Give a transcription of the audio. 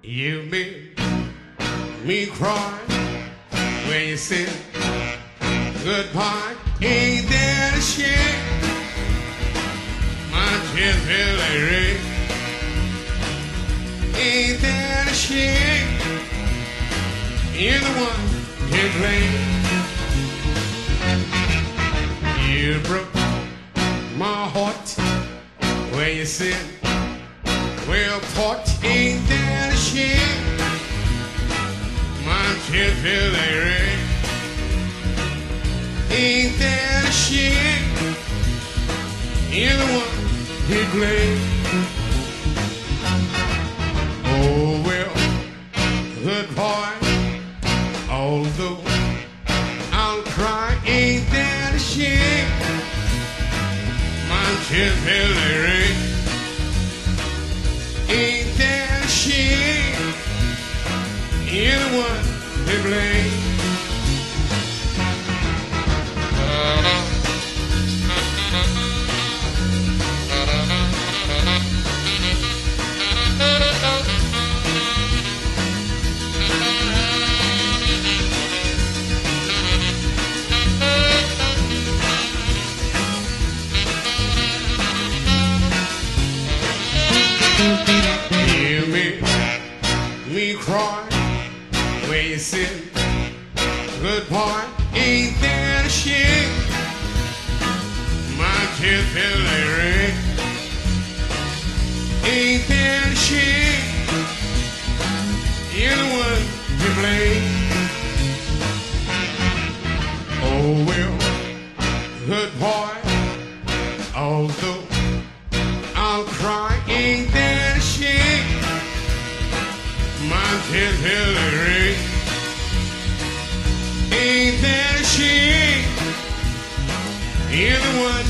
You make me cry when you say goodbye. Ain't that a shame? My tears feel like rain. Ain't that a shame? You're the one to blame. You broke my heart when you said, well, thought, ain't that a shame? My tears feel like rain. Ain't that a shame? You're the one to blame. Oh, well, good boy, although I'll cry, ain't that a shame? My tears feel like rain. Ain't that a shame? You're the one to blame. You make me cry when you said goodbye. Ain't that a shame? My tears feel like rain. Ain't that a shame? You're the one to blame. Oh well, good boy, although I'll cry, ain't that a shame? My tears feel like rain. Ain't that a shame? You're the one